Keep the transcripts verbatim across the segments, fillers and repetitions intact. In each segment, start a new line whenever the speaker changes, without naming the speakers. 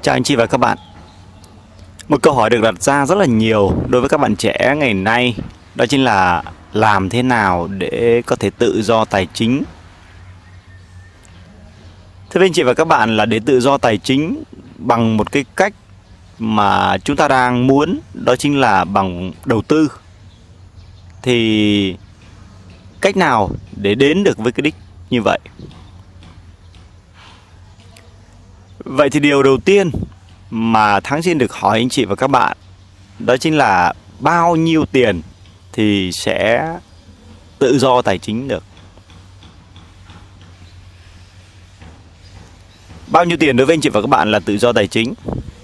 Chào anh chị và các bạn. Một câu hỏi được đặt ra rất là nhiều đối với các bạn trẻ ngày nay, đó chính là làm thế nào để có thể tự do tài chính. Thưa với anh chị và các bạn, là để tự do tài chính bằng một cái cách mà chúng ta đang muốn, đó chính là bằng đầu tư. Thì cách nào để đến được với cái đích như vậy? Vậy thì điều đầu tiên mà Thắng xin được hỏi anh chị và các bạn, đó chính là bao nhiêu tiền thì sẽ tự do tài chính được? Bao nhiêu tiền đối với anh chị và các bạn là tự do tài chính?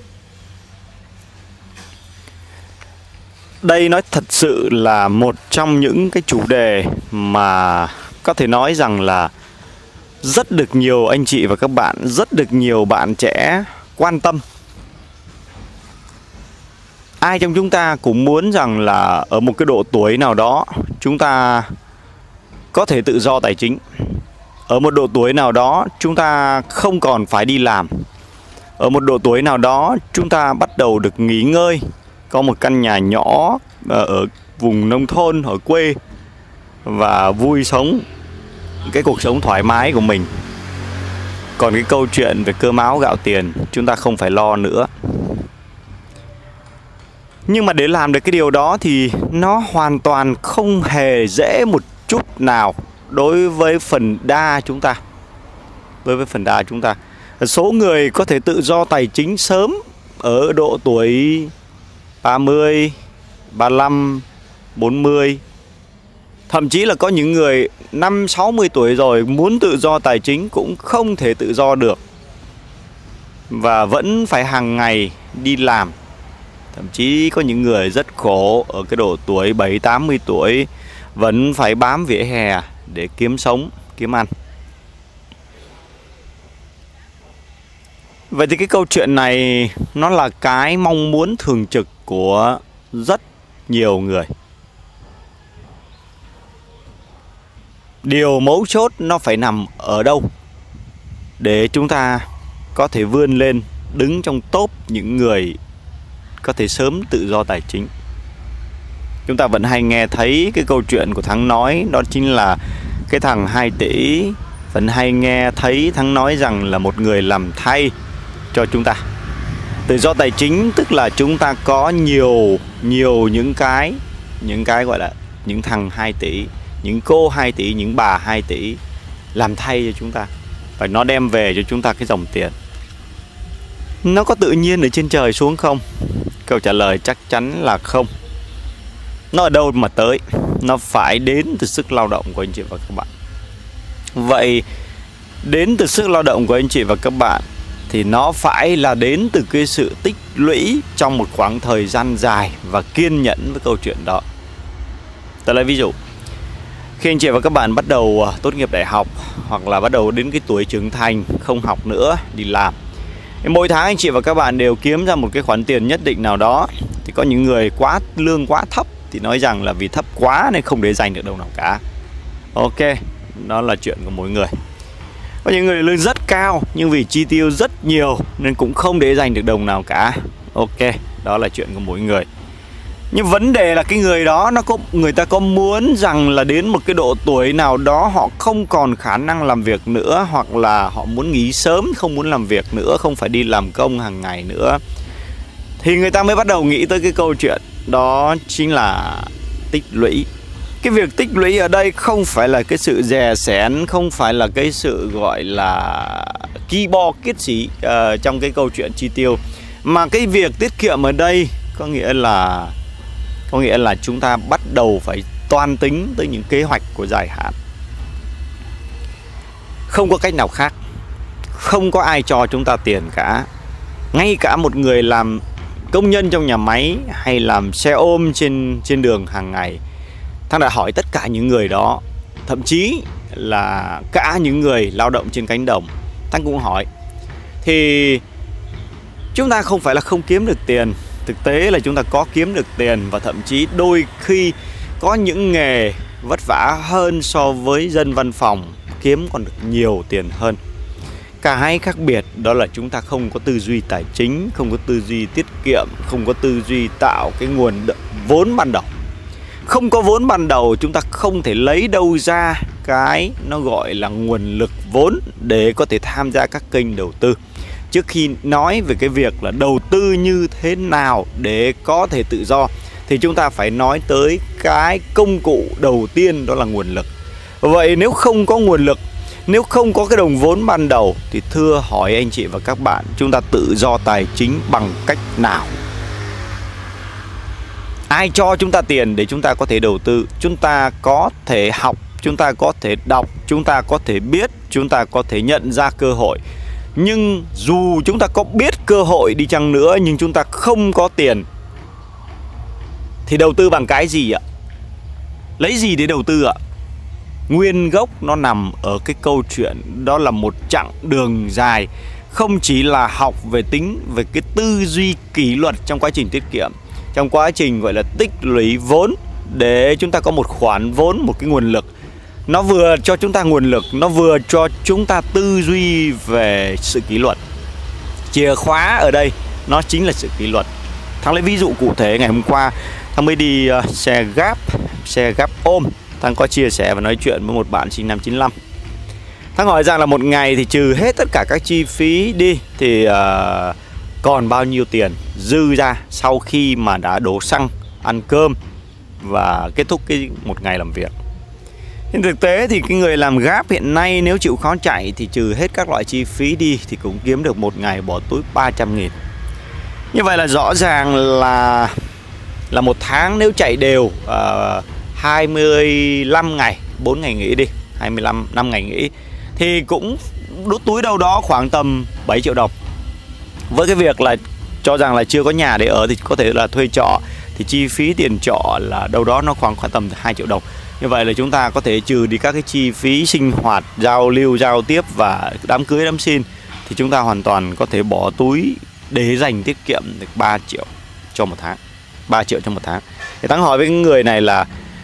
Đây nói thật sự là một trong những cái chủ đề mà có thể nói rằng là rất được nhiều anh chị và các bạn, rất được nhiều bạn trẻ quan tâm. Ai trong chúng ta cũng muốn rằng là ở một cái độ tuổi nào đó chúng ta có thể tự do tài chính. Ở một độ tuổi nào đó chúng ta không còn phải đi làm. Ở một độ tuổi nào đó chúng ta bắt đầu được nghỉ ngơi, có một căn nhà nhỏ ở vùng nông thôn, ở quê, và vui sống cái cuộc sống thoải mái của mình. Còn cái câu chuyện về cơm áo gạo tiền chúng ta không phải lo nữa. Nhưng mà để làm được cái điều đó thì nó hoàn toàn không hề dễ một chút nào đối với phần đa chúng ta. Đối với phần đa chúng ta, số người có thể tự do tài chính sớm ở độ tuổi ba mươi, ba mươi lăm, bốn mươi. Thậm chí là có những người năm sáu mươi tuổi rồi muốn tự do tài chính cũng không thể tự do được, và vẫn phải hàng ngày đi làm. Thậm chí có những người rất khổ ở cái độ tuổi bảy tám mươi tuổi vẫn phải bám vỉa hè để kiếm sống, kiếm ăn. Vậy thì cái câu chuyện này nó là cái mong muốn thường trực của rất nhiều người. Điều mấu chốt nó phải nằm ở đâu để chúng ta có thể vươn lên đứng trong top những người có thể sớm tự do tài chính. Chúng ta vẫn hay nghe thấy cái câu chuyện của Thắng nói, đó chính là cái thằng hai tỷ. Vẫn hay nghe thấy Thắng nói rằng là một người làm thay cho chúng ta. Tự do tài chính tức là chúng ta có nhiều nhiều những cái những cái gọi là những thằng hai tỷ, những cô hai tỷ, những bà hai tỷ làm thay cho chúng ta, và nó đem về cho chúng ta cái dòng tiền. Nó có tự nhiên ở trên trời xuống không? Câu trả lời chắc chắn là không. Nó ở đâu mà tới? Nó phải đến từ sức lao động của anh chị và các bạn. Vậy đến từ sức lao động của anh chị và các bạn thì nó phải là đến từ cái sự tích lũy trong một khoảng thời gian dài và kiên nhẫn với câu chuyện đó. Tôi lấy ví dụ, khi anh chị và các bạn bắt đầu tốt nghiệp đại học, hoặc là bắt đầu đến cái tuổi trưởng thành, không học nữa, đi làm, mỗi tháng anh chị và các bạn đều kiếm ra một cái khoản tiền nhất định nào đó. Thì có những người quá lương quá thấp thì nói rằng là vì thấp quá nên không để dành được đâu nào cả. Ok, đó là chuyện của mỗi người. Có những người lương rất cao nhưng vì chi tiêu rất nhiều nên cũng không để dành được đồng nào cả. Ok, đó là chuyện của mỗi người. Nhưng vấn đề là cái người đó nó có người ta có muốn rằng là đến một cái độ tuổi nào đó họ không còn khả năng làm việc nữa, hoặc là họ muốn nghỉ sớm, không muốn làm việc nữa, không phải đi làm công hàng ngày nữa, thì người ta mới bắt đầu nghĩ tới cái câu chuyện đó chính là tích lũy. Cái việc tích lũy ở đây không phải là cái sự dè xén, không phải là cái sự gọi là ki bo kiết sĩ uh, trong cái câu chuyện chi tiêu, mà cái việc tiết kiệm ở đây có nghĩa là có nghĩa là chúng ta bắt đầu phải toan tính tới những kế hoạch của dài hạn. Không có cách nào khác. Không có ai cho chúng ta tiền cả. Ngay cả một người làm công nhân trong nhà máy hay làm xe ôm trên, trên đường hàng ngày, Thắng đã hỏi tất cả những người đó, thậm chí là cả những người lao động trên cánh đồng, Thắng cũng hỏi. Thì chúng ta không phải là không kiếm được tiền. Thực tế là chúng ta có kiếm được tiền, và thậm chí đôi khi có những nghề vất vả hơn so với dân văn phòng kiếm còn được nhiều tiền hơn. cái khác biệt đó là chúng ta không có tư duy tài chính, không có tư duy tiết kiệm, không có tư duy tạo cái nguồn vốn ban đầu. Không có vốn ban đầu chúng ta không thể lấy đâu ra cái nó gọi là nguồn lực vốn để có thể tham gia các kênh đầu tư. Trước khi nói về cái việc là đầu tư như thế nào để có thể tự do thì chúng ta phải nói tới cái công cụ đầu tiên, đó là nguồn lực. Vậy nếu không có nguồn lực, nếu không có cái đồng vốn ban đầu thì thưa hỏi anh chị và các bạn, chúng ta tự do tài chính bằng cách nào? Ai cho chúng ta tiền để chúng ta có thể đầu tư? Chúng ta có thể học, chúng ta có thể đọc, chúng ta có thể biết, chúng ta có thể nhận ra cơ hội. Nhưng dù chúng ta có biết cơ hội đi chăng nữa, nhưng chúng ta không có tiền thì đầu tư bằng cái gì ạ? Lấy gì để đầu tư ạ? Nguyên gốc nó nằm ở cái câu chuyện đó là một chặng đường dài. Không chỉ là học về tính, về cái tư duy kỷ luật trong quá trình tiết kiệm, trong quá trình gọi là tích lũy vốn để chúng ta có một khoản vốn, một cái nguồn lực. Nó vừa cho chúng ta nguồn lực, nó vừa cho chúng ta tư duy về sự kỷ luật. Chìa khóa ở đây nó chính là sự kỷ luật. Thắng lấy ví dụ cụ thể, ngày hôm qua Thắng mới đi uh, xe Grab, xe Grab ôm. Thắng có chia sẻ và nói chuyện với một bạn sinh năm chín lăm. Thắng hỏi rằng là một ngày thì trừ hết tất cả các chi phí đi thì uh, còn bao nhiêu tiền dư ra sau khi mà đã đổ xăng, ăn cơm và kết thúc cái một ngày làm việc. Trên thực tế thì cái người làm Grab hiện nay nếu chịu khó chạy thì trừ hết các loại chi phí đi thì cũng kiếm được một ngày bỏ túi ba trăm nghìn. Như vậy là rõ ràng là là một tháng nếu chạy đều uh, hai mươi lăm ngày, bốn ngày nghỉ đi, hai mươi lăm năm ngày nghỉ thì cũng đút túi đâu đó khoảng tầm bảy triệu đồng. Với cái việc là cho rằng là chưa có nhà để ở thì có thể là thuê trọ, thì chi phí tiền trọ là đâu đó nó khoảng khoảng tầm hai triệu đồng. Như vậy là chúng ta có thể trừ đi các cái chi phí sinh hoạt, giao lưu, giao tiếp và đám cưới, đám xin thì chúng ta hoàn toàn có thể bỏ túi để dành tiết kiệm được ba triệu cho một tháng. ba triệu trong một tháng. Thì Thắng hỏi với người này là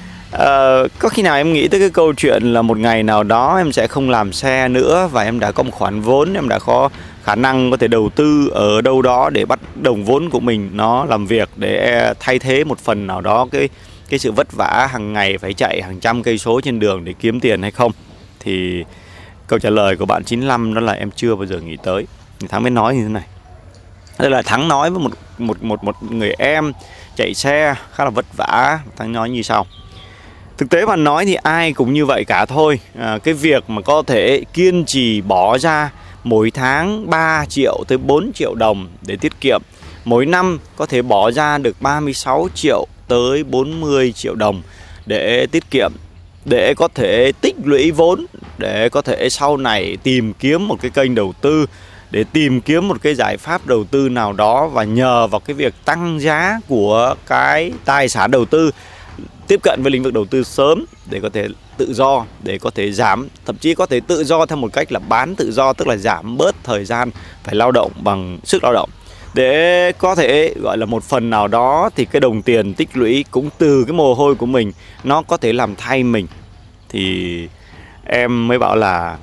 uh, có khi nào em nghĩ tới cái câu chuyện là một ngày nào đó em sẽ không làm xe nữa và em đã có một khoản vốn, em đã có khả năng có thể đầu tư ở đâu đó để bắt đồng vốn của mình nó làm việc để thay thế một phần nào đó cái cái sự vất vả hàng ngày phải chạy hàng trăm cây số trên đường để kiếm tiền hay không? Thì câu trả lời của bạn chín lăm đó là em chưa bao giờ nghĩ tới. Thì Thắng mới nói như thế này. Đây là Thắng nói với một một một một người em chạy xe khá là vất vả. Thắng nói như sau: thực tế mà nói thì ai cũng như vậy cả thôi. à, Cái việc mà có thể kiên trì bỏ ra mỗi tháng ba triệu tới bốn triệu đồng để tiết kiệm, mỗi năm có thể bỏ ra được ba mươi sáu triệu tới bốn mươi triệu đồng để tiết kiệm, để có thể tích lũy vốn, để có thể sau này tìm kiếm một cái kênh đầu tư, để tìm kiếm một cái giải pháp đầu tư nào đó, và nhờ vào cái việc tăng giá của cái tài sản đầu tư, tiếp cận với lĩnh vực đầu tư sớm để có thể tự do, để có thể giảm, thậm chí có thể tự do theo một cách là bán tự do, tức là giảm bớt thời gian phải lao động bằng sức lao động, để có thể gọi là một phần nào đó thì cái đồng tiền tích lũy cũng từ cái mồ hôi của mình nó có thể làm thay mình. Thì em mới bảo là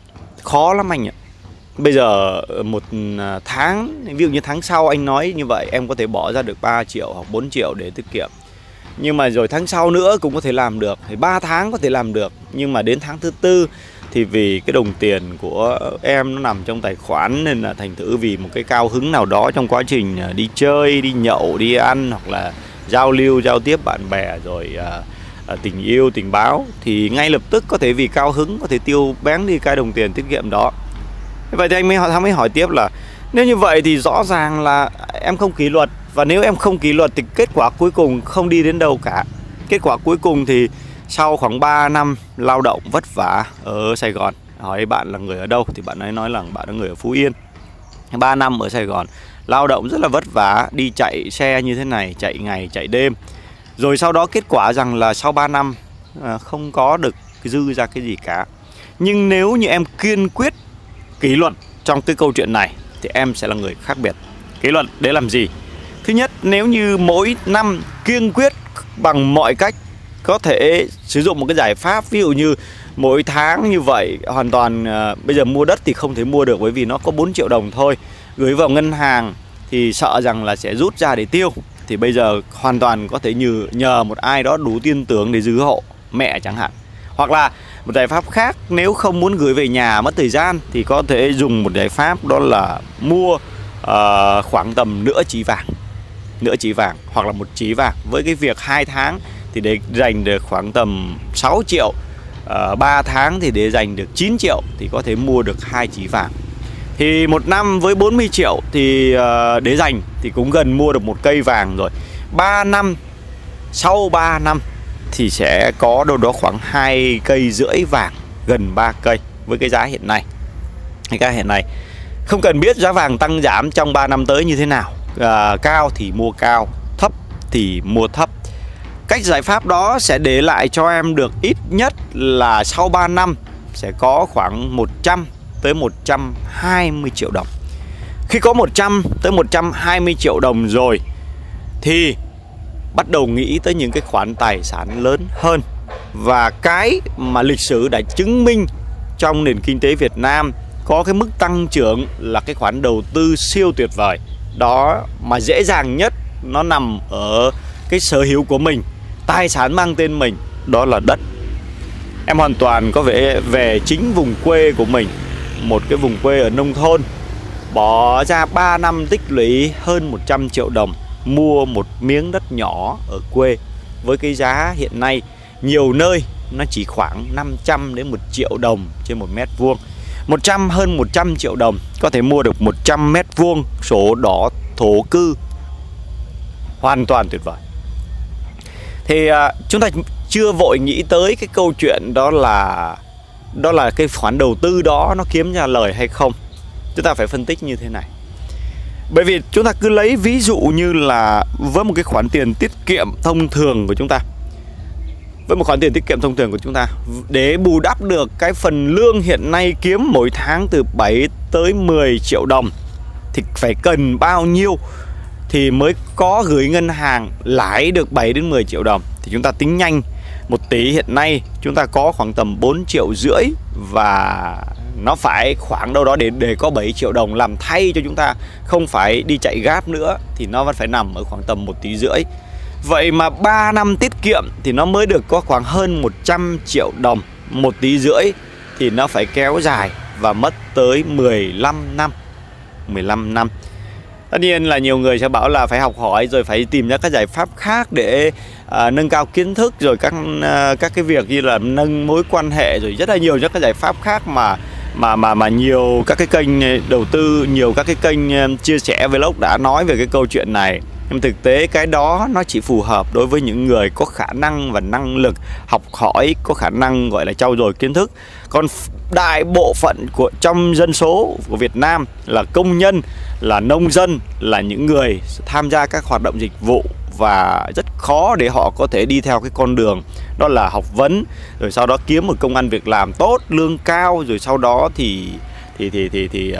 khó lắm anh ạ. Bây giờ một tháng, ví dụ như tháng sau anh nói như vậy, em có thể bỏ ra được ba triệu hoặc bốn triệu để tiết kiệm. Nhưng mà rồi tháng sau nữa cũng có thể làm được, thì ba tháng có thể làm được. Nhưng mà đến tháng thứ tư thì vì cái đồng tiền của em nó nằm trong tài khoản, nên là thành thử vì một cái cao hứng nào đó trong quá trình đi chơi, đi nhậu, đi ăn, hoặc là giao lưu, giao tiếp bạn bè, rồi à, à, tình yêu, tình báo, thì ngay lập tức có thể vì cao hứng có thể tiêu bén đi cái đồng tiền tiết kiệm đó. Vậy thì anh mới hỏi, mới hỏi tiếp là nếu như vậy thì rõ ràng là em không kỷ luật. Và nếu em không kỷ luật thì kết quả cuối cùng không đi đến đâu cả. Kết quả cuối cùng thì sau khoảng ba năm lao động vất vả ở Sài Gòn, hỏi bạn là người ở đâu thì bạn ấy nói là bạn là người ở Phú Yên. ba năm ở Sài Gòn lao động rất là vất vả, đi chạy xe như thế này, chạy ngày chạy đêm. Rồi sau đó kết quả rằng là sau ba năm không có được dư ra cái gì cả. Nhưng nếu như em kiên quyết kỷ luật trong cái câu chuyện này thì em sẽ là người khác biệt. Kỷ luật để làm gì? Thứ nhất, nếu như mỗi năm kiên quyết bằng mọi cách có thể sử dụng một cái giải pháp, ví dụ như Mỗi tháng như vậy hoàn toàn uh, bây giờ mua đất thì không thể mua được, bởi vì nó có bốn triệu đồng thôi. Gửi vào ngân hàng thì sợ rằng là sẽ rút ra để tiêu. Thì bây giờ hoàn toàn có thể nhờ, nhờ một ai đó đủ tin tưởng để giữ hộ, mẹ chẳng hạn. Hoặc là một giải pháp khác, nếu không muốn gửi về nhà mất thời gian thì có thể dùng một giải pháp, đó là mua uh, khoảng tầm nửa chỉ vàng. Nửa chỉ vàng hoặc là một chỉ vàng. Với cái việc hai tháng thì để dành được khoảng tầm sáu triệu, uh, ba tháng thì để dành được chín triệu, thì có thể mua được hai chỉ vàng. Thì một năm với bốn mươi triệu thì uh, để dành thì cũng gần mua được một cây vàng rồi. ba năm, sau ba năm thì sẽ có đâu đó khoảng hai cây rưỡi vàng, gần ba cây với cái giá hiện nay. Cái giá hiện nay không cần biết giá vàng tăng giảm trong ba năm tới như thế nào, à, cao thì mua cao, thấp thì mua thấp. Cách giải pháp đó sẽ để lại cho em được ít nhất là sau ba năm sẽ có khoảng một trăm tới một trăm hai mươi triệu đồng. Khi có một trăm tới một trăm hai mươi triệu đồng rồi thì bắt đầu nghĩ tới những cái khoản tài sản lớn hơn. Và cái mà lịch sử đã chứng minh trong nền kinh tế Việt Nam có cái mức tăng trưởng là cái khoản đầu tư siêu tuyệt vời. Đó mà dễ dàng nhất nó nằm ở cái sở hữu của mình, tài sản mang tên mình, đó là đất. Em hoàn toàn có vẻ về chính vùng quê của mình, một cái vùng quê ở nông thôn, bỏ ra ba năm tích lũy hơn một trăm triệu đồng mua một miếng đất nhỏ ở quê với cái giá hiện nay nhiều nơi nó chỉ khoảng năm trăm đến một triệu đồng trên một mét vuông. một trăm hơn một trăm triệu đồng có thể mua được một trăm mét vuông sổ đỏ thổ cư. Hoàn toàn tuyệt vời. Thì à, chúng ta chưa vội nghĩ tới cái câu chuyện đó là đó là cái khoản đầu tư đó nó kiếm ra lời hay không. Chúng ta phải phân tích như thế này. Bởi vì chúng ta cứ lấy ví dụ như là với một cái khoản tiền tiết kiệm thông thường của chúng ta, với một khoản tiền tiết kiệm thông thường của chúng ta, để bù đắp được cái phần lương hiện nay kiếm mỗi tháng từ bảy tới mười triệu đồng, thì phải cần bao nhiêu thì mới có gửi ngân hàng lãi được bảy đến mười triệu đồng. Thì chúng ta tính nhanh, một tỷ hiện nay chúng ta có khoảng tầm bốn triệu rưỡi, và nó phải khoảng đâu đó để, để có bảy triệu đồng làm thay cho chúng ta không phải đi chạy Grab nữa, thì nó vẫn phải nằm ở khoảng tầm một tỷ rưỡi. Vậy mà ba năm tiết kiệm thì nó mới được có khoảng hơn một trăm triệu đồng. Một tỷ rưỡi thì nó phải kéo dài và mất tới mười lăm năm. mười lăm năm. Tất nhiên là nhiều người sẽ bảo là phải học hỏi rồi phải tìm ra các giải pháp khác để à, nâng cao kiến thức, rồi các à, các cái việc như là nâng mối quan hệ, rồi rất là nhiều các cái giải pháp khác mà mà mà mà nhiều các cái kênh đầu tư, nhiều các cái kênh chia sẻ vlog đã nói về cái câu chuyện này. Nhưng thực tế cái đó nó chỉ phù hợp đối với những người có khả năng và năng lực học hỏi, có khả năng gọi là trau dồi kiến thức. Còn đại bộ phận của trong dân số của Việt Nam là công nhân, là nông dân, là những người tham gia các hoạt động dịch vụ, và rất khó để họ có thể đi theo cái con đường đó là học vấn, rồi sau đó kiếm một công ăn việc làm tốt, lương cao, rồi sau đó thì thì thì thì thì, thì,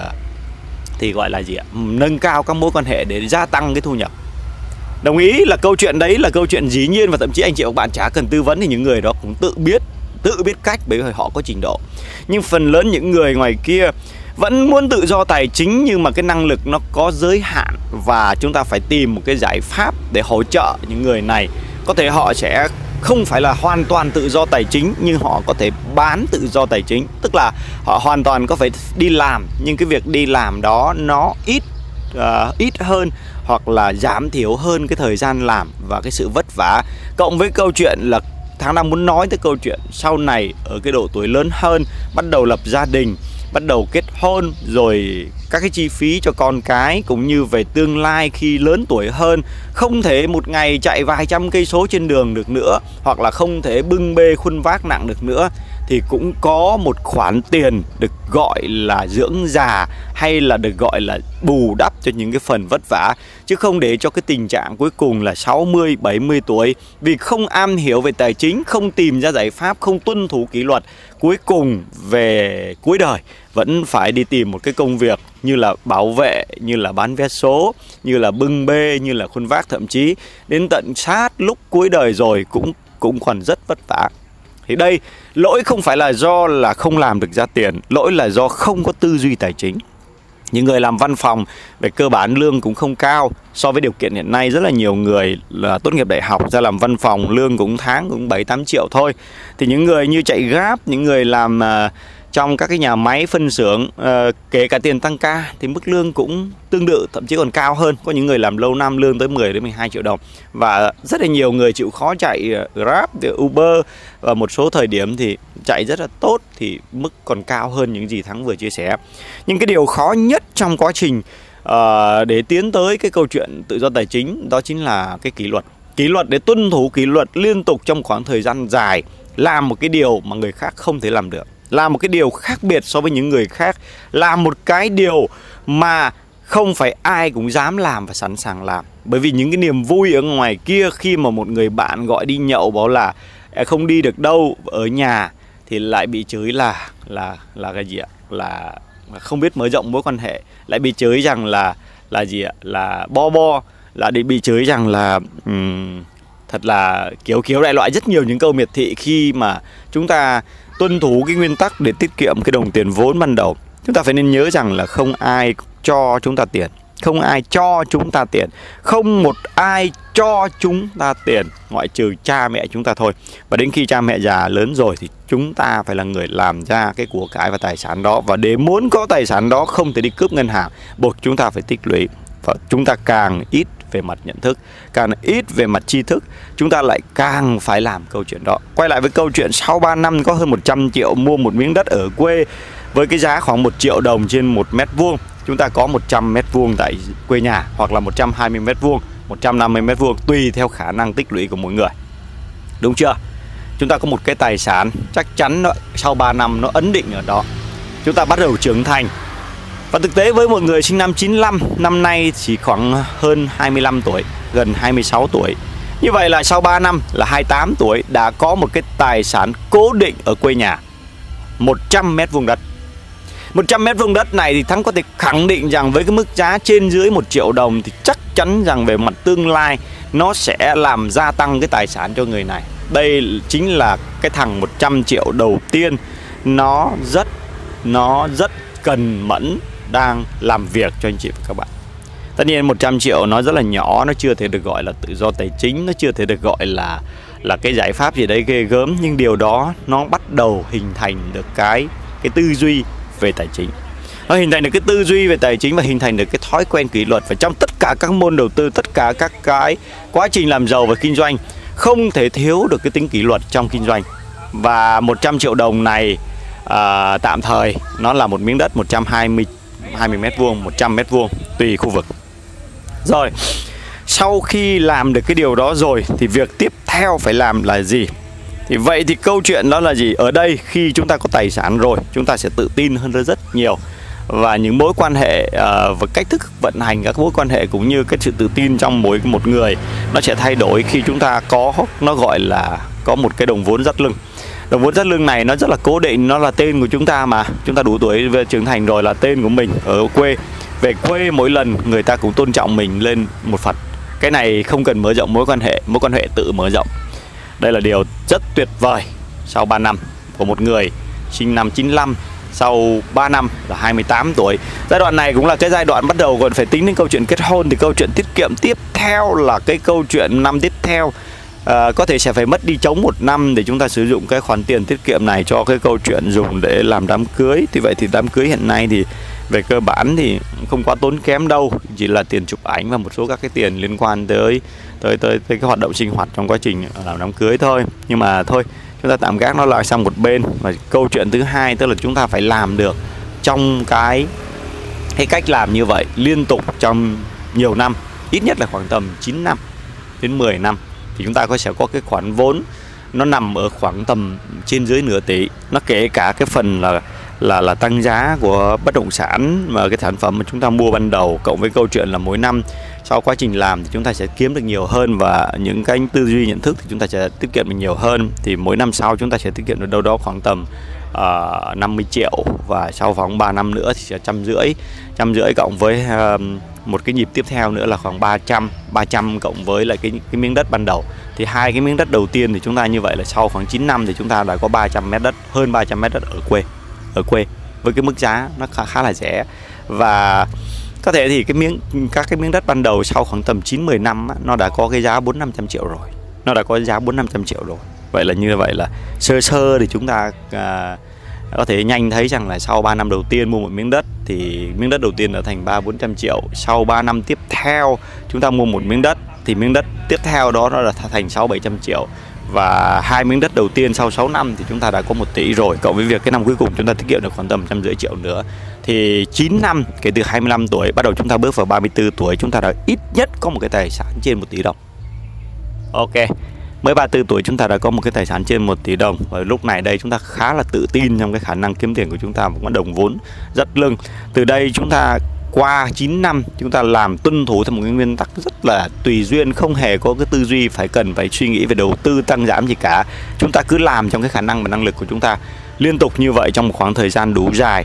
thì gọi là gì ạ? Nâng cao các mối quan hệ để gia tăng cái thu nhập. Đồng ý là câu chuyện đấy là câu chuyện dĩ nhiên, và thậm chí anh chị và các bạn chả cần tư vấn thì những người đó cũng tự biết, tự biết cách, bởi vì họ có trình độ. Nhưng phần lớn những người ngoài kia vẫn muốn tự do tài chính, nhưng mà cái năng lực nó có giới hạn, và chúng ta phải tìm một cái giải pháp để hỗ trợ những người này. Có thể họ sẽ không phải là hoàn toàn tự do tài chính, nhưng họ có thể bán tự do tài chính. Tức là họ hoàn toàn có phải đi làm, nhưng cái việc đi làm đó nó ít uh, ít hơn, hoặc là giảm thiểu hơn cái thời gian làm và cái sự vất vả. Cộng với câu chuyện là Thắng đang muốn nói tới câu chuyện sau này ở cái độ tuổi lớn hơn, bắt đầu lập gia đình, bắt đầu kết hôn, rồi các cái chi phí cho con cái cũng như về tương lai khi lớn tuổi hơn, không thể một ngày chạy vài trăm cây số trên đường được nữa, hoặc là không thể bưng bê khuân vác nặng được nữa, thì cũng có một khoản tiền được gọi là dưỡng già, hay là được gọi là bù đắp cho những cái phần vất vả, chứ không để cho cái tình trạng cuối cùng là sáu mươi, bảy mươi tuổi vì không am hiểu về tài chính, không tìm ra giải pháp, không tuân thủ kỷ luật, cuối cùng về cuối đời vẫn phải đi tìm một cái công việc như là bảo vệ, như là bán vé số, như là bưng bê, như là khuân vác, thậm chí đến tận sát lúc cuối đời rồi cũng cũng còn rất vất vả. Thì đây, lỗi không phải là do là không làm được ra tiền, lỗi là do không có tư duy tài chính. Những người làm văn phòng về cơ bản lương cũng không cao. So với điều kiện hiện nay, rất là nhiều người là tốt nghiệp đại học ra làm văn phòng, lương cũng tháng cũng bảy tám triệu thôi. Thì những người như chạy Grab, những người làm uh, trong các cái nhà máy phân xưởng, uh, kể cả tiền tăng ca thì mức lương cũng tương tự, thậm chí còn cao hơn. Có những người làm lâu năm lương tới mười đến mười hai triệu đồng. Và rất là nhiều người chịu khó chạy Grab, Uber, và một số thời điểm thì chạy rất là tốt, thì mức còn cao hơn những gì Thắng vừa chia sẻ. Nhưng cái điều khó nhất trong quá trình uh, để tiến tới cái câu chuyện tự do tài chính, đó chính là cái kỷ luật. Kỷ luật để tuân thủ kỷ luật liên tục trong khoảng thời gian dài, làm một cái điều mà người khác không thể làm được, làm một cái điều khác biệt so với những người khác, làm một cái điều mà không phải ai cũng dám làm và sẵn sàng làm. Bởi vì những cái niềm vui ở ngoài kia, khi mà một người bạn gọi đi nhậu bảo là không đi được đâu, ở nhà thì lại bị chửi là là là cái gì ạ? Là không biết mở rộng mối quan hệ, lại bị chửi rằng là là gì ạ? Là bo bo, là để bị chửi rằng là um, thật là kiểu kiểu đại loại, rất nhiều những câu miệt thị khi mà chúng ta tuân thủ cái nguyên tắc để tiết kiệm cái đồng tiền vốn ban đầu. Chúng ta phải nên nhớ rằng là không ai cho chúng ta tiền, không ai cho chúng ta tiền, không một ai cho chúng ta tiền ngoại trừ cha mẹ chúng ta thôi. Và đến khi cha mẹ già lớn rồi thì chúng ta phải là người làm ra cái của cải và tài sản đó. Và để muốn có tài sản đó không thể đi cướp ngân hàng, buộc chúng ta phải tích lũy. Và chúng ta càng ít về mặt nhận thức, càng ít về mặt tri thức, chúng ta lại càng phải làm câu chuyện đó. Quay lại với câu chuyện sau ba năm có hơn một trăm triệu mua một miếng đất ở quê với cái giá khoảng một triệu đồng trên một mét vuông. Chúng ta có một trăm mét vuông tại quê nhà, hoặc là một trăm hai mươi mét vuông, một trăm năm mươi mét vuông, tùy theo khả năng tích lũy của mỗi người. Đúng chưa? Chúng ta có một cái tài sản chắc chắn đó, sau ba năm nó ấn định ở đó. Chúng ta bắt đầu trưởng thành. Và thực tế với một người sinh năm chín lăm, năm nay chỉ khoảng hơn hai mươi lăm tuổi, gần hai mươi sáu tuổi. Như vậy là sau ba năm là hai mươi tám tuổi đã có một cái tài sản cố định ở quê nhà, một trăm mét vuông đất. một trăm mét vuông đất này thì Thắng có thể khẳng định rằng với cái mức giá trên dưới một triệu đồng thì chắc chắn rằng về mặt tương lai nó sẽ làm gia tăng cái tài sản cho người này. Đây chính là cái thằng một trăm triệu đầu tiên, nó rất nó rất cần mẫn đang làm việc cho anh chị và các bạn. Tất nhiên một trăm triệu nó rất là nhỏ, nó chưa thể được gọi là tự do tài chính, nó chưa thể được gọi là là cái giải pháp gì đấy ghê gớm, nhưng điều đó nó bắt đầu hình thành được cái cái tư duy về tài chính. Nó hình thành được cái tư duy về tài chính và hình thành được cái thói quen kỷ luật. Và trong tất cả các môn đầu tư, tất cả các cái quá trình làm giàu và kinh doanh, không thể thiếu được cái tính kỷ luật trong kinh doanh. Và một trăm triệu đồng này à, tạm thời nó là một miếng đất một trăm hai mươi mét vuông, một trăm mét vuông tùy khu vực. Rồi, sau khi làm được cái điều đó rồi thì việc tiếp theo phải làm là gì? Thì vậy thì câu chuyện đó là gì? Ở đây khi chúng ta có tài sản rồi, chúng ta sẽ tự tin hơn rất nhiều. Và những mối quan hệ uh, và cách thức vận hành các mối quan hệ cũng như cái sự tự tin trong mỗi một người nó sẽ thay đổi khi chúng ta có, nó gọi là có một cái đồng vốn dắt lưng. Đồng vốn dắt lưng này nó rất là cố định, nó là tên của chúng ta mà. Chúng ta đủ tuổi về trưởng thành rồi là tên của mình ở quê. Về quê mỗi lần người ta cũng tôn trọng mình lên một phần. Cái này không cần mở rộng mối quan hệ, mối quan hệ tự mở rộng. Đây là điều rất tuyệt vời sau ba năm của một người sinh năm chín lăm, sau ba năm là hai mươi tám tuổi. Giai đoạn này cũng là cái giai đoạn bắt đầu còn phải tính đến câu chuyện kết hôn. Thì câu chuyện tiết kiệm tiếp theo là cái câu chuyện năm tiếp theo. À, có thể sẽ phải mất đi trống một năm để chúng ta sử dụng cái khoản tiền tiết kiệm này cho cái câu chuyện dùng để làm đám cưới. Thì vậy thì đám cưới hiện nay thì về cơ bản thì không quá tốn kém đâu, chỉ là tiền chụp ảnh và một số các cái tiền liên quan tới tới tới, tới cái hoạt động sinh hoạt trong quá trình làm đám cưới thôi. Nhưng mà thôi, chúng ta tạm gác nó lại sang một bên. Và câu chuyện thứ hai tức là chúng ta phải làm được trong cái cái cách làm như vậy liên tục trong nhiều năm, ít nhất là khoảng tầm chín năm đến mười năm, thì chúng ta có sẽ có cái khoản vốn nó nằm ở khoảng tầm trên dưới nửa tỷ. Nó kể cả cái phần là là là tăng giá của bất động sản mà cái sản phẩm mà chúng ta mua ban đầu, cộng với câu chuyện là mỗi năm sau quá trình làm thì chúng ta sẽ kiếm được nhiều hơn, và những cái tư duy nhận thức thì chúng ta sẽ tiết kiệm được nhiều hơn. Thì mỗi năm sau chúng ta sẽ tiết kiệm được đâu đó khoảng tầm uh, năm mươi triệu, và sau vòng ba năm nữa thì sẽ trăm rưỡi trăm rưỡi cộng với uh, một cái nhịp tiếp theo nữa là khoảng ba trăm ba trăm cộng với lại cái cái miếng đất ban đầu. Thì hai cái miếng đất đầu tiên thì chúng ta như vậy là sau khoảng chín năm thì chúng ta đã có ba trăm mét đất, hơn ba trăm mét đất ở quê. Ở quê với cái mức giá nó khá, khá là rẻ. Và có thể thì cái miếng các cái miếng đất ban đầu sau khoảng tầm chín mười năm á, nó đã có cái giá bốn năm trăm triệu rồi. Nó đã có giá bốn năm trăm triệu rồi. Vậy là như vậy là sơ sơ thì chúng ta à, có thể nhanh thấy rằng là sau ba năm đầu tiên mua một miếng đất thì miếng đất đầu tiên đã thành ba bốn trăm triệu. Sau ba năm tiếp theo chúng ta mua một miếng đất thì miếng đất tiếp theo đó nó là thành sáu bảy trăm triệu. Và hai miếng đất đầu tiên sau sáu năm thì chúng ta đã có một tỷ rồi. Cộng với việc cái năm cuối cùng chúng ta tiết kiệm được khoảng tầm một trăm rưỡi triệu nữa. Thì chín năm kể từ hai mươi lăm tuổi, bắt đầu chúng ta bước vào ba mươi tư tuổi, chúng ta đã ít nhất có một cái tài sản trên một tỷ đồng. Ok, mới ba mươi tư tuổi chúng ta đã có một cái tài sản trên một tỷ đồng. Và lúc này đây chúng ta khá là tự tin trong cái khả năng kiếm tiền của chúng ta, và có đồng vốn rất lưng. Từ đây chúng ta qua chín năm chúng ta làm tuân thủ theo một cái nguyên tắc rất là tùy duyên, không hề có cái tư duy phải cần phải suy nghĩ về đầu tư tăng giảm gì cả. Chúng ta cứ làm trong cái khả năng và năng lực của chúng ta liên tục như vậy trong một khoảng thời gian đủ dài.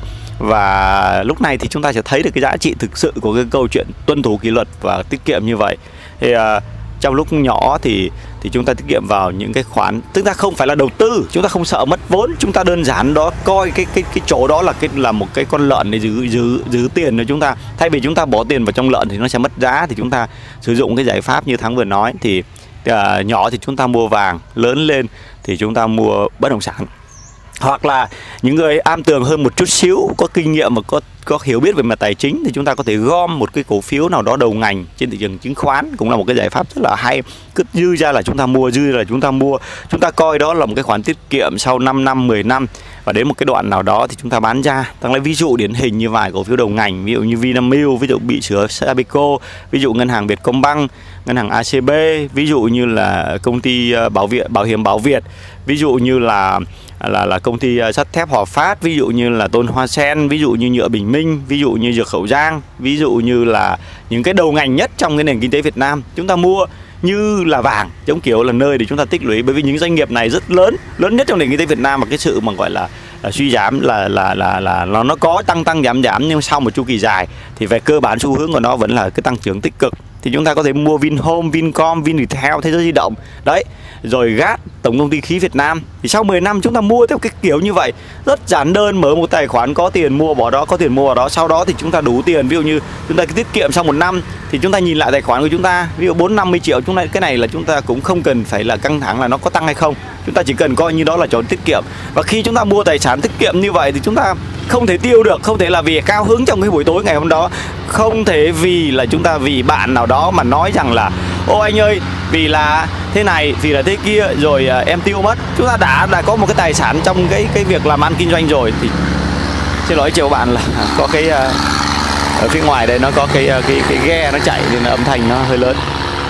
Và lúc này thì chúng ta sẽ thấy được cái giá trị thực sự của cái câu chuyện tuân thủ kỷ luật và tiết kiệm như vậy. Thì uh, trong lúc nhỏ thì thì chúng ta tiết kiệm vào những cái khoản, tức là không phải là đầu tư, chúng ta không sợ mất vốn, chúng ta đơn giản đó coi cái cái cái chỗ đó là cái là một cái con lợn để giữ giữ giữ tiền cho chúng ta. Thay vì chúng ta bỏ tiền vào trong lợn thì nó sẽ mất giá, thì chúng ta sử dụng cái giải pháp như Thắng vừa nói. Thì uh, nhỏ thì chúng ta mua vàng, lớn lên thì chúng ta mua bất động sản. Hoặc là những người am tường hơn một chút xíu, có kinh nghiệm và có có hiểu biết về mặt tài chính thì chúng ta có thể gom một cái cổ phiếu nào đó đầu ngành trên thị trường chứng khoán, cũng là một cái giải pháp rất là hay. Cứ dư ra là chúng ta mua, dư ra là chúng ta mua. Chúng ta coi đó là một cái khoản tiết kiệm sau năm năm, mười năm, và đến một cái đoạn nào đó thì chúng ta bán ra. Tăng lấy ví dụ điển hình như vài cổ phiếu đầu ngành, ví dụ như Vinamilk, ví dụ bị sửa Sabeco, ví dụ ngân hàng Vietcombank, ngân hàng a xê bê, ví dụ như là công ty bảo Việt, bảo hiểm Bảo Việt, ví dụ như là là là công ty sắt thép Hòa Phát, ví dụ như là Tôn Hoa Sen, ví dụ như nhựa Bình Minh, ví dụ như dược Hậu Giang, ví dụ như là những cái đầu ngành nhất trong cái nền kinh tế Việt Nam. Chúng ta mua như là vàng, giống kiểu là nơi để chúng ta tích lũy, bởi vì những doanh nghiệp này rất lớn, lớn nhất trong nền kinh tế Việt Nam, mà cái sự mà gọi là, là suy giảm là là là là nó nó có tăng tăng giảm giảm, nhưng sau một chu kỳ dài thì về cơ bản xu hướng của nó vẫn là cái tăng trưởng tích cực. Thì chúng ta có thể mua Vinhome, Vincom, Vinretail, Thế giới di động đấy, rồi giê a tê, Tổng công ty khí Việt Nam. Thì sau mười năm chúng ta mua theo cái kiểu như vậy, rất giản đơn, mở một tài khoản, có tiền mua bỏ đó, có tiền mua vào đó. Sau đó thì chúng ta đủ tiền, ví dụ như chúng ta cứ tiết kiệm sau một năm thì chúng ta nhìn lại tài khoản của chúng ta, ví dụ bốn năm mươi triệu, chúng ta cái này là chúng ta cũng không cần phải là căng thẳng là nó có tăng hay không, chúng ta chỉ cần coi như đó là chỗ tiết kiệm. Và khi chúng ta mua tài sản tiết kiệm như vậy thì chúng ta không thể tiêu được, không thể là vì cao hứng trong cái buổi tối ngày hôm đó, không thể vì là chúng ta vì bạn nào đó mà nói rằng là ô anh ơi, vì là thế này, vì là thế kia rồi à, em tiêu mất. Chúng ta đã đã có một cái tài sản trong cái cái việc làm ăn kinh doanh rồi. Thì xin lỗi chào bạn là có cái à, ở phía ngoài đây nó có cái cái cái ghe nó chạy nên là âm thanh nó hơi lớn,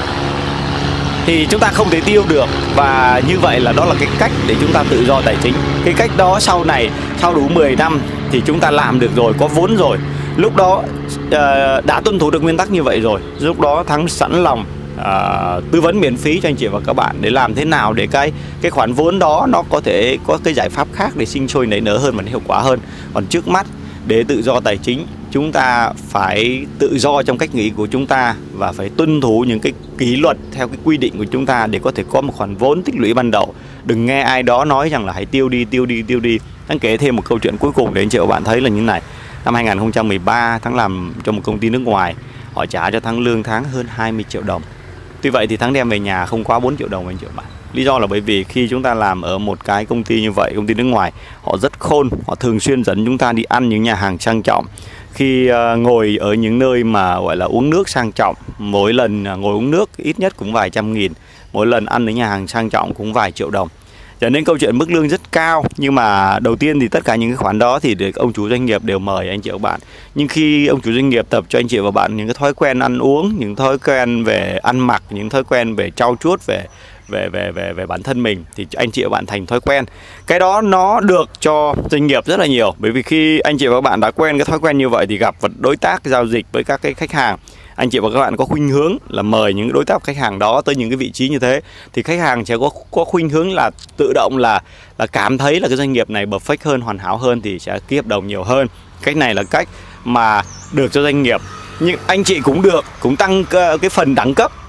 thì chúng ta không thể tiêu được. Và như vậy là đó là cái cách để chúng ta tự do tài chính. Cái cách đó sau này, sau đủ mười năm thì chúng ta làm được rồi, có vốn rồi, lúc đó uh, đã tuân thủ được nguyên tắc như vậy rồi, lúc đó Thắng sẵn lòng uh, tư vấn miễn phí cho anh chị và các bạn để làm thế nào để cái cái khoản vốn đó nó có thể có cái giải pháp khác để sinh sôi nảy nở hơn và nó hiệu quả hơn. Còn trước mắt để tự do tài chính, chúng ta phải tự do trong cách nghĩ của chúng ta và phải tuân thủ những cái kỷ luật theo cái quy định của chúng ta để có thể có một khoản vốn tích lũy ban đầu. Đừng nghe ai đó nói rằng là hãy tiêu đi, tiêu đi, tiêu đi. Thắng kể thêm một câu chuyện cuối cùng để anh chị và bạn thấy là như này. Năm hai nghìn không trăm mười ba, Thắng làm cho một công ty nước ngoài, họ trả cho Thắng lương tháng hơn hai mươi triệu đồng. Tuy vậy thì Thắng đem về nhà không quá bốn triệu đồng anh chị và bạn. Lý do là bởi vì khi chúng ta làm ở một cái công ty như vậy, công ty nước ngoài, họ rất khôn, họ thường xuyên dẫn chúng ta đi ăn những nhà hàng sang trọng. Khi uh, ngồi ở những nơi mà gọi là uống nước sang trọng, mỗi lần uh, ngồi uống nước ít nhất cũng vài trăm nghìn, mỗi lần ăn ở nhà hàng sang trọng cũng vài triệu đồng. Cho nên câu chuyện mức lương rất cao. Nhưng mà đầu tiên thì tất cả những cái khoản đó thì để ông chủ doanh nghiệp đều mời anh chị và bạn. Nhưng khi ông chủ doanh nghiệp tập cho anh chị và bạn những cái thói quen ăn uống, những thói quen về ăn mặc, những thói quen về trau chuốt về về về về về bản thân mình, thì anh chị và bạn thành thói quen. Cái đó nó được cho doanh nghiệp rất là nhiều, bởi vì khi anh chị và các bạn đã quen cái thói quen như vậy thì gặp đối tác giao dịch với các cái khách hàng, anh chị và các bạn có khuynh hướng là mời những đối tác khách hàng đó tới những cái vị trí như thế, thì khách hàng sẽ có có khuynh hướng là tự động là là cảm thấy là cái doanh nghiệp này perfect hơn, hoàn hảo hơn thì sẽ ký hợp đồng nhiều hơn. Cách này là cách mà được cho doanh nghiệp, nhưng anh chị cũng được, cũng tăng cái phần đẳng cấp.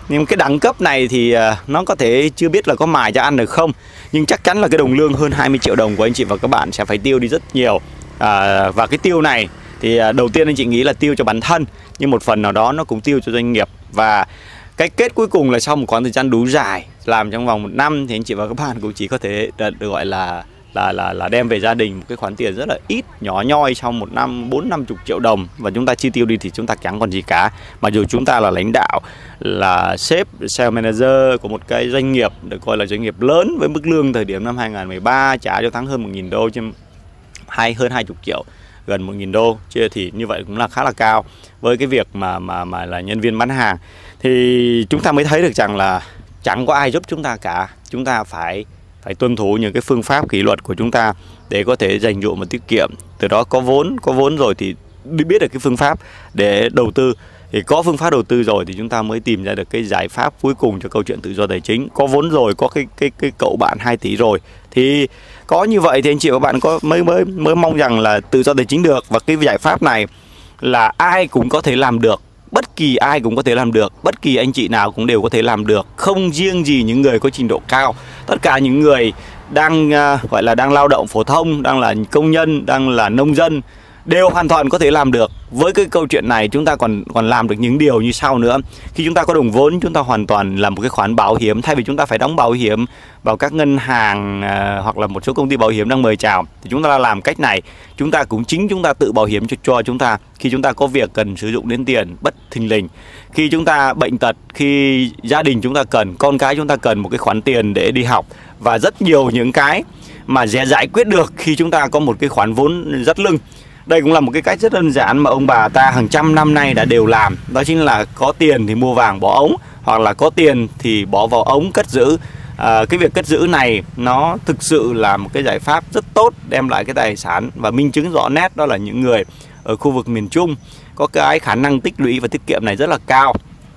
Nhưng cái đẳng cấp này thì nó có thể chưa biết là có mài cho ăn được không, nhưng chắc chắn là cái đồng lương hơn hai mươi triệu đồng của anh chị và các bạn sẽ phải tiêu đi rất nhiều. à, Và cái tiêu này thì đầu tiên anh chị nghĩ là tiêu cho bản thân, nhưng một phần nào đó nó cũng tiêu cho doanh nghiệp. Và cái kết cuối cùng là sau một khoảng thời gian đủ dài làm trong vòng một năm thì anh chị và các bạn cũng chỉ có thể được gọi là là là là đem về gia đình một cái khoản tiền rất là ít, nhỏ nhoi trong một năm bốn năm chục triệu đồng, và chúng ta chi tiêu đi thì chúng ta chẳng còn gì cả. Mặc dù chúng ta là lãnh đạo, là sếp, sales manager của một cái doanh nghiệp được coi là doanh nghiệp lớn với mức lương thời điểm năm hai nghìn không trăm mười ba trả cho tháng hơn một nghìn đô, trên hai hơn hai mươi triệu, gần một nghìn đô, chia thì như vậy cũng là khá là cao với cái việc mà mà mà là nhân viên bán hàng. Thì chúng ta mới thấy được rằng là chẳng có ai giúp chúng ta cả. Chúng ta phải phải tuân thủ những cái phương pháp kỷ luật của chúng ta để có thể dành dụm và tiết kiệm. Từ đó có vốn, có vốn rồi thì biết được cái phương pháp để đầu tư. Thì có phương pháp đầu tư rồi thì chúng ta mới tìm ra được cái giải pháp cuối cùng cho câu chuyện tự do tài chính. Có vốn rồi, có cái cái cái cậu bạn hai tỷ rồi thì có như vậy thì anh chị và bạn có mới mới mới mong rằng là tự do tài chính được. Và cái giải pháp này là ai cũng có thể làm được. Bất kỳ ai cũng có thể làm được, bất kỳ anh chị nào cũng đều có thể làm được, không riêng gì những người có trình độ cao. Tất cả những người đang uh, gọi là đang lao động phổ thông, đang là công nhân, đang là nông dân đều hoàn toàn có thể làm được. Với cái câu chuyện này chúng ta còn còn làm được những điều như sau nữa. Khi chúng ta có đồng vốn, chúng ta hoàn toàn làm một cái khoản bảo hiểm. Thay vì chúng ta phải đóng bảo hiểm vào các ngân hàng uh, hoặc là một số công ty bảo hiểm đang mời chào, thì chúng ta làm cách này. Chúng ta cũng chính chúng ta tự bảo hiểm cho, cho chúng ta khi chúng ta có việc cần sử dụng đến tiền bất thình lình, khi chúng ta bệnh tật, khi gia đình chúng ta cần, con cái chúng ta cần một cái khoản tiền để đi học, và rất nhiều những cái mà dễ giải quyết được khi chúng ta có một cái khoản vốn rất lưng. Đây cũng là một cái cách rất đơn giản mà ông bà ta hàng trăm năm nay đã đều làm. Đó chính là có tiền thì mua vàng bỏ ống, hoặc là có tiền thì bỏ vào ống cất giữ. à, Cái việc cất giữ này nó thực sự là một cái giải pháp rất tốt, đem lại cái tài sản. Và minh chứng rõ nét đó là những người ở khu vực miền Trung có cái khả năng tích lũy và tiết kiệm này rất là cao.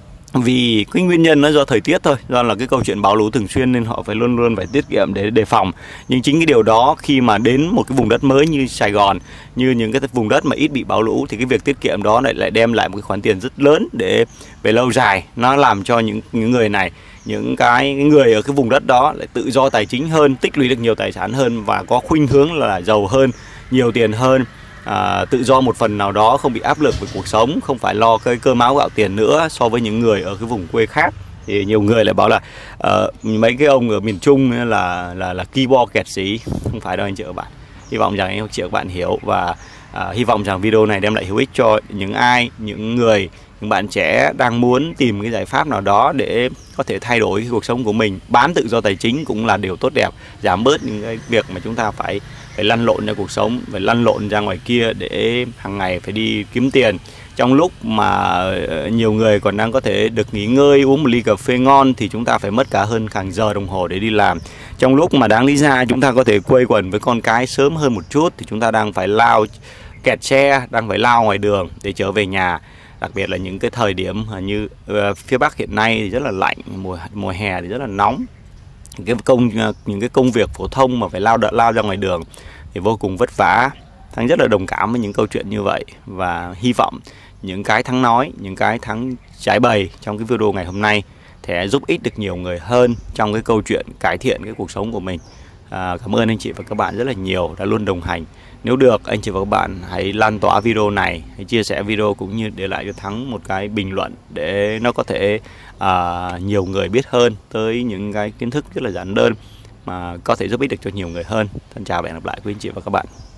Vì cái nguyên nhân nó do thời tiết thôi, do là cái câu chuyện bão lũ thường xuyên nên họ phải luôn luôn phải tiết kiệm để đề phòng. Nhưng chính cái điều đó khi mà đến một cái vùng đất mới như Sài Gòn, như những cái vùng đất mà ít bị bão lũ, thì cái việc tiết kiệm đó lại lại đem lại một cái khoản tiền rất lớn để về lâu dài. Nó làm cho những những người này, những cái người ở cái vùng đất đó lại tự do tài chính hơn, tích lũy được nhiều tài sản hơn và có khuynh hướng là giàu hơn, nhiều tiền hơn. À, tự do một phần nào đó, không bị áp lực về cuộc sống, không phải lo cái cơm áo gạo tiền nữa so với những người ở cái vùng quê khác. Thì nhiều người lại bảo là uh, mấy cái ông ở miền Trung là là là ki bo kẹt xí. Không phải đâu anh chị và bạn. Hy vọng rằng anh chị và bạn hiểu, và uh, hy vọng rằng video này đem lại hữu ích cho những ai, những người, những bạn trẻ đang muốn tìm cái giải pháp nào đó để có thể thay đổi cái cuộc sống của mình. Bán tự do tài chính cũng là điều tốt đẹp, giảm bớt những cái việc mà chúng ta phải phải lăn lộn trong cuộc sống, phải lăn lộn ra ngoài kia để hàng ngày phải đi kiếm tiền. Trong lúc mà nhiều người còn đang có thể được nghỉ ngơi, uống một ly cà phê ngon thì chúng ta phải mất cả hơn hàng giờ đồng hồ để đi làm. Trong lúc mà đáng lý ra chúng ta có thể quây quần với con cái sớm hơn một chút thì chúng ta đang phải lao kẹt xe, đang phải lao ngoài đường để trở về nhà. Đặc biệt là những cái thời điểm như uh, phía Bắc hiện nay thì rất là lạnh, mùa mùa hè thì rất là nóng. Những cái công những cái công việc phổ thông mà phải lao đợt lao ra ngoài đường thì vô cùng vất vả. Thắng rất là đồng cảm với những câu chuyện như vậy, và hy vọng những cái Thắng nói, những cái Thắng trải bày trong cái video ngày hôm nay sẽ giúp ích được nhiều người hơn trong cái câu chuyện cải thiện cái cuộc sống của mình. À, cảm ơn anh chị và các bạn rất là nhiều đã luôn đồng hành. Nếu được, anh chị và các bạn hãy lan tỏa video này, hãy chia sẻ video cũng như để lại cho Thắng một cái bình luận để nó có thể à, nhiều người biết hơn tới những cái kiến thức rất là giản đơn mà có thể giúp ích được cho nhiều người hơn. Thân chào và hẹn gặp lại quý anh chị và các bạn.